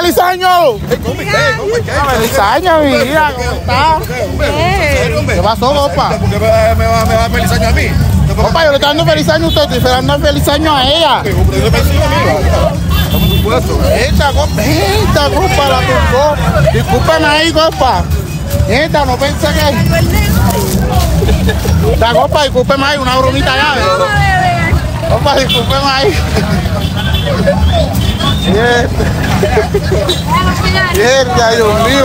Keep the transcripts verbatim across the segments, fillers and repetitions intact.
¡Feliz año! ¿Feliz año? ¡Feliz año, mi vida! ¿Cómo estás? ¿Qué pasó, compa? ¿Por qué me va, me va, me va a feliz año a mí? Compa, yo le estoy dando feliz año a usted, estoy dando feliz año a ella. Por supuesto. Esta, compa, esta, compa, la tumbó. Discúlpame ahí, compa. Esta, no pensé que... Esta, compa, discúlpeme ahí, una bromita ya. Compa, discúlpeme ahí. Mierda, Dios mío.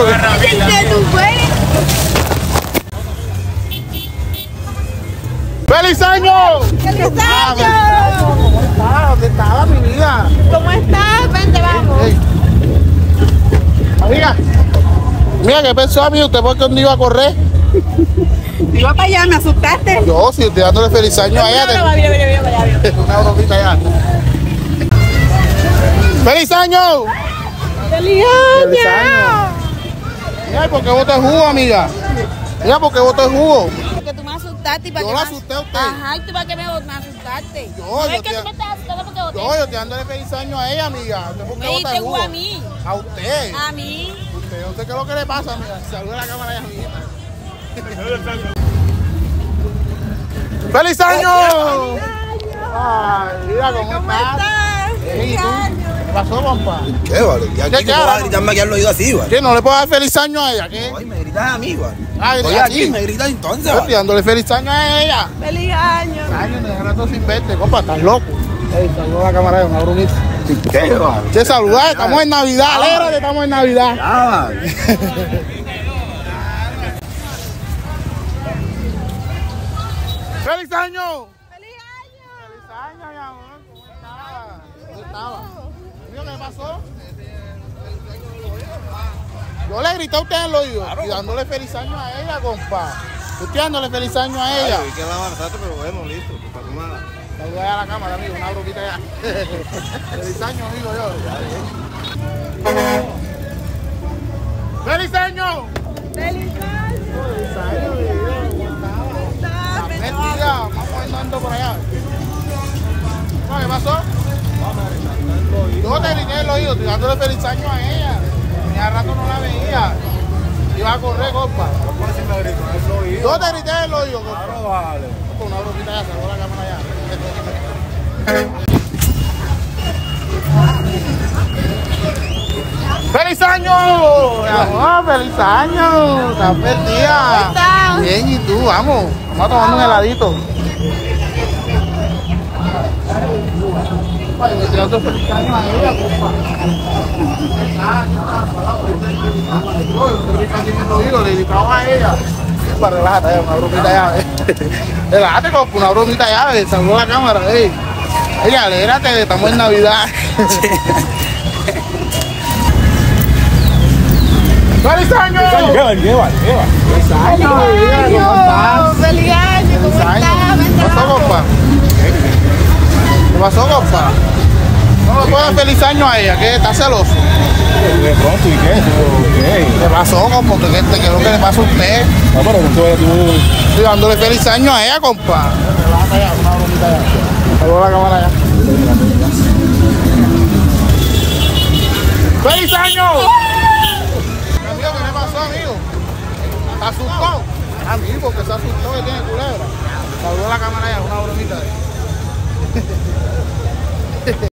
¡Feliz año! ¡Feliz año! ¿Cómo estás? ¿Dónde estaba mi vida? ¿Cómo estás? Vente, vamos. Hey. Amiga, mira, ¿qué pensó a mí? ¿Usted por qué no iba a correr? Iba para allá, me asustaste. Yo, si estoy dándole feliz año a ella. No, no, mira, mira, mira, mira, mira. Una bromita ya. ¡Feliz año! ¡Feliz ¡Feliz año! año! Mira, ¿por qué boté jugo, amiga? Mira, ¿por qué boté jugo? Porque tú me asustaste y para Yo qué la me asusté a usted. Ajá, ¿y tú para qué me, me asustaste? Yo, ¿No yo es que te- tú me estás asustando porque boté? Yo, yo estoy dándole feliz año a ella, amiga. ¿Usted por qué Me bota diste el jugo? jugo a mí. A usted. A mí. Usted, ¿usted qué es lo que le pasa, amiga? Saluda a la cámara ya, amiguita. ¡Feliz año! Ay, mira cómo, ¿Cómo estás. estás? Ey, ¡Feliz ¿tú? año! ¿Qué pasó, compa? ¿Qué, vale? Ya ¿Qué aquí no cara? vas a gritarme aquí al oído así, vale. ¿Qué? ¿No le puedo dar feliz año a ella? ¿Qué? Ay, me gritas a mí, vale. Ah, Estoy ¿a aquí, ti? me gritas entonces, Yo estoy vale. dándole feliz año a ella. ¡Feliz año! Año, de rato sin verte, compa, estás loco. Ey, saluda a la cámara ya, una bromita. ¿Qué, vale? Che, saludar, estamos en Navidad, alégrate, estamos en Navidad. Ya, vale. ¡Feliz año! ¡Feliz año! ¡Feliz año, mi amor! ¿Cómo estaba? ¿Dónde estaba? Mío, ¿qué pasó? Yo le grité a usted en el oído y dándole feliz año a ella, compa. Yo estoy dándole feliz año a ella. Ay, que la avanzaste, pero bueno, listo. Para tu nada. Saluda a la cámara, amigo, una bromita ya. Feliz año, amigo, yo. ¡Feliz año! ¡Feliz año! ¡Feliz año, mi vida! ¿Cómo estaba? ¿Cómo estás? Vente, Mentira, vamos. vamos andando por allá. No, ¿qué pasó? Yo te grité en el oído, estoy dándole feliz año a ella. Tenía rato no la veía. Iba a correr, compa. ¿Cómo así me gritas? Eso oído. Yo te grité en el oído, compa. Claro, vale. Con una bromita ya, salgo la cámara ya. ¡Feliz año! Mi amor, ¡feliz año! ¿Estás perdida? ¿Cómo estás? Bien, ¿y tú? Vamos, vamos a tomar un heladito. Ay, me estoy dando feliz año a ella, compa. Yo estoy aquí en el oído, le gritaba a ella. Para relájate, ya, una bromita ya. Relájate, compa, una bromita ya. Saludó la cámara, ey. Ey, alégrate, estamos en Navidad. ¡Feliz año! ¿Qué vale? ¿Qué vale? ¿Qué vale? ¡Feliz año! ¿Cómo estás? ¡Feliz año! ¿Cómo ¡Feliz año! estás? ¿Qué Vente, pasó, vamos. compa? ¿Qué pasó, compa? No le puedo dar feliz año a ella, que está celoso. De pronto, ¿y qué? ¿Qué? ¿Qué pasó, compa? ¿Qué, qué, qué es lo que le pasa a usted? No, pero entonces tú... Estoy dándole feliz año a ella, compa. Relájate ya, una bromita ya. Saluda a la cámara ya. ¡Feliz año! Amigo, ¿qué le pasó, amigo? ¿Se asustó? Amigo, porque se asustó que tiene culebra. Saluda a la cámara ya, una bromita.